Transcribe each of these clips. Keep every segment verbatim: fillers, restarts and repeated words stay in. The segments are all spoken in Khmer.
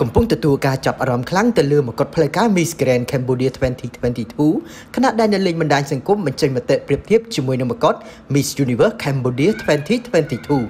កំពុងទទួលការចាប់អារម្មណ៍ខ្លាំងទៅលើមកុដផ្លូវការ Miss Grand Cambodia twenty twenty-two ខណៈដែលនៅលេខបណ្ដាញសង្គមបញ្ចេញមតិប្រៀបធៀបជាមួយនឹងមកុដ Miss Universe Cambodia twenty twenty-two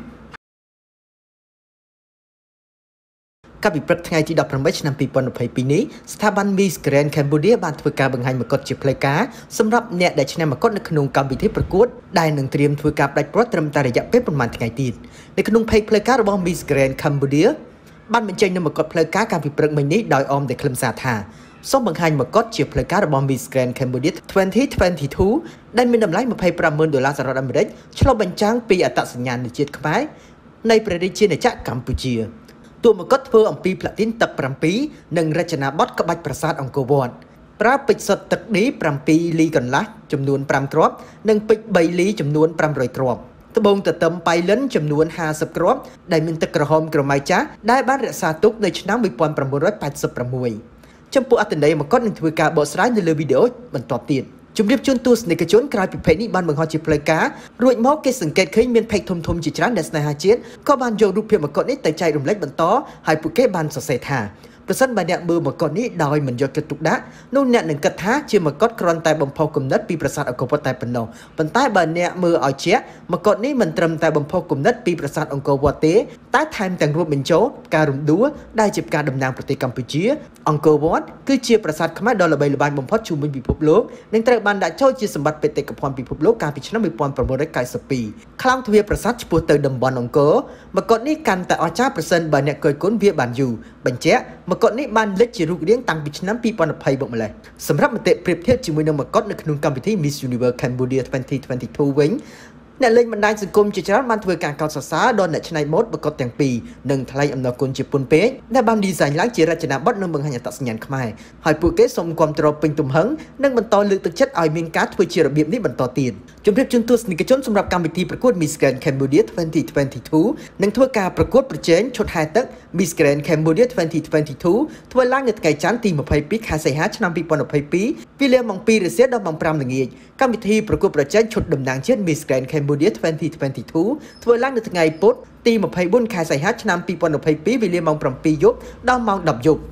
កាលពីព្រឹកថ្ងៃទីeighteenឆ្នាំtwo thousand twenty-twoនេះស្ថាប័ន Miss Grand Cambodia បានធ្វើការបង្ហាញមកុដជាផ្លូវការសម្រាប់អ្នកដែលឈ្នះមកុដនៅក្នុងកម្មវិធីប្រកួតដែលនឹងត្រៀមធ្វើការផ្ដាច់ព្រ័ត្រត្រឹមតែរយៈពេលប្រហែលថ្ងៃទៀតនៅក្នុង page ផ្លូវការរបស់ Miss Grand Cambodia បានបញ្ចេញនូវមកុដផ្លូវការកាលពីព្រឹកមិញនេះដោយអមដោយខ្លឹមសារថាសូមបង្ហាញមកុដជាផ្លូវការរបស់ Miss Grand Cambodia twenty twenty-two ដែលមានតម្លៃtwenty-five thousandដុល្លារសហរដ្ឋអាមេរិកឆ្លុះបញ្ចាំងពីអត្តសញ្ញាណជាតិខ្មែរនៃព្រះរាជាណាចក្រកម្ពុជាតួមកុដធ្វើអំពីផ្លាទីនទឹកsevenនិងរចនាបថក្បាច់ប្រាសាទអង្គរវត្តប្រើពេជ្រសុទ្ធទឹកឌីsevenលីកន្លះចំនួនfiveគ្រាប់និងពេជ្រthreeលីចំនួនfive hundredគ្រាប់ត្បូងទទឹមប៉ៃលិនចំនួនfiftyគ្រាប់ដែលមានទឹកក្រហមក្រមៅចាស់ដែលបានរក្សាទុកនៅឆ្នាំnineteen eighty-sixចំពោះអត្ថន័យមកុដនឹងធ្វើការបកស្រាយនៅលើវីដេអូបន្តទៀតជំរាបជូនទស្សនិកជនក្រោយពីเพจនេះបានបង្ហោះជាផ្លូវការរួចមកគេសង្កេតឃើញមានเพจធំៗជាច្រើនដែលស្នេហាជាតិក៏បានយករូបភាពមកុដនេះទៅចែករំលែកបន្តហើយពួកគេបានសរសេរថាប្រសិនបើអ្នកមើលមកុដនេះដោយមិនយកចិត្តទុកដាក់នោះអ្នកនឹងគិតថាជាមកុដគ្រាន់តែបំផុសគំនិតពីប្រាសាទអង្គរវត្តតែប៉ុណ្ណោះប៉ុន្តែបើអ្នកមើលឲ្យជាក់មកុដនេះមិនត្រឹមតែបំផុសគំនិតពីប្រាសាទអង្គរវត្តទេតែថែមទាំងរួមបញ្ចូលការរំដួលដែលជាការតំណាងប្រទេសកម្ពុជាអង្គរវត្តគឺជាប្រាសាទខ្មែរដ៏ល្បីល្បាញបំផុតជុំវិញពិភពលោកនិងត្រូវបានដាក់ចូលជាសម្បត្តិបេតិកភណ្ឌពិភពលោកកាលពីឆ្នាំnineteen ninety-twoខ្លោងទ្វារប្រាសាទឆ្ពោះទៅតំបន់អង្គរមកុដនេះកាន់តែអស្ចារ្យប្រសិនបើអ្នកគយគន់វាបានយូរបញ្ជាក់មកុដនេះបានលេចជារូបរាងតាំងពីឆ្នាំtwo thousand twentyមកម្លេះសម្រាប់មតិប្រៀបធៀបជាមួយនឹងមកុដនៅក្នុងកម្មវិធី Miss Universe Cambodia twenty twenty-two វិញអ្នកលេងបណ្ដាញសង្គមជាច្រើនបានធ្វើការកោតសរសើរដល់អ្នកច្នៃម៉ូដមកុដទាំងពីរនិងថ្លែងអំណរគុណជាពន់ពេកដែលបានឌីហ្សាញឡើងជារចនាបថនិងបង្ហាញអត្តសញ្ញាណខ្មែរហើយពួកគេសូមគាំទ្រពេញទំហឹងនិងបន្តលើកទឹកចិត្តឲ្យមានការធ្វើជារបៀបនេះបន្តទៀតជម្រាបជូនទស្សនិកជនសម្រាប់កម្មវិធីប្រកួត Miss Grand Cambodia twenty twenty-two នឹងធ្វើការប្រកួតប្រជែងឈុតហែទឹក Miss Grand Cambodia twenty twenty-two ធ្វើឡើងនៅថ្ងៃច័ន្ទទីtwenty-twoខែសីហាឆ្នាំtwo thousand twenty-two ពីម៉ោងtwoរសៀលដល់ម៉ោងfiveល្ងាចកម្មវិធីប្រកួតប្រជែងឈុតតំណាងជាតិ Miss Grand Cambodia twenty twenty-two ធ្វើឡើងនៅថ្ងៃពុធទីtwenty-fourខែសីហាឆ្នាំtwo thousand twenty-two វេលាម៉ោងsevenយប់ដល់ម៉ោងtenយប់